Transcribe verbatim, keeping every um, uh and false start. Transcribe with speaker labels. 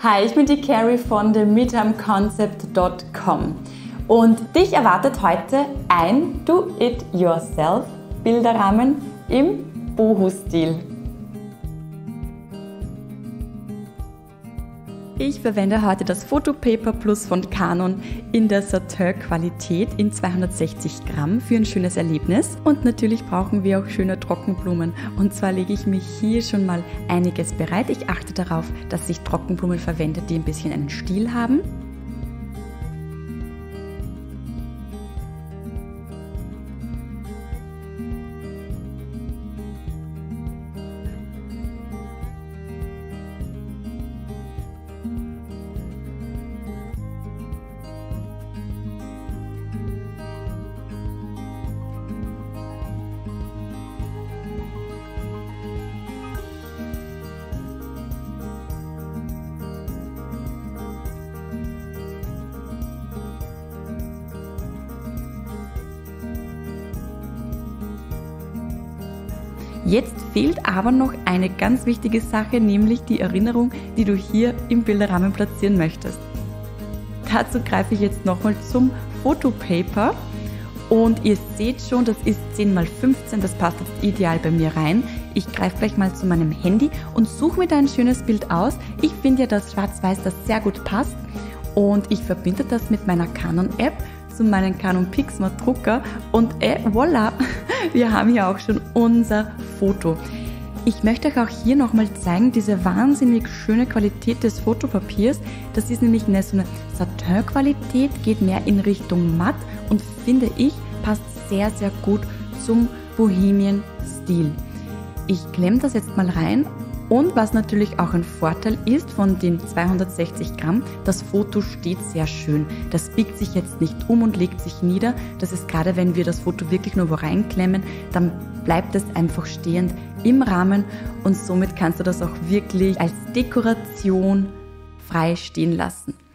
Speaker 1: Hi, ich bin die Carrie von the midtime concept dot com und dich erwartet heute ein Do-It-Yourself Bilderrahmen im Boho-Stil. Ich verwende heute das Photopaper Plus von Canon in der Satin-Qualität in zweihundertsechzig Gramm für ein schönes Erlebnis. Und natürlich brauchen wir auch schöne Trockenblumen. Und zwar lege ich mir hier schon mal einiges bereit. Ich achte darauf, dass ich Trockenblumen verwende, die ein bisschen einen Stiel haben. Jetzt fehlt aber noch eine ganz wichtige Sache, nämlich die Erinnerung, die du hier im Bilderrahmen platzieren möchtest. Dazu greife ich jetzt nochmal zum Photopaper und ihr seht schon, das ist zehn mal fünfzehn, das passt jetzt ideal bei mir rein. Ich greife gleich mal zu meinem Handy und suche mir da ein schönes Bild aus. Ich finde ja, dass Schwarz-Weiß das sehr gut passt und ich verbinde das mit meiner Canon-App zu meinem Canon Pixma Drucker und äh, voilà, wir haben hier auch schon unser Foto. Ich möchte euch auch hier nochmal zeigen, diese wahnsinnig schöne Qualität des Fotopapiers. Das ist nämlich eine, so eine Satin-Qualität, geht mehr in Richtung matt und finde ich, passt sehr, sehr gut zum Bohemian-Stil. Ich klemme das jetzt mal rein. Und was natürlich auch ein Vorteil ist von den zweihundertsechzig Gramm, das Foto steht sehr schön. Das biegt sich jetzt nicht um und legt sich nieder. Das ist gerade, wenn wir das Foto wirklich nur wo reinklemmen, dann bleibt es einfach stehend im Rahmen und somit kannst du das auch wirklich als Dekoration frei stehen lassen.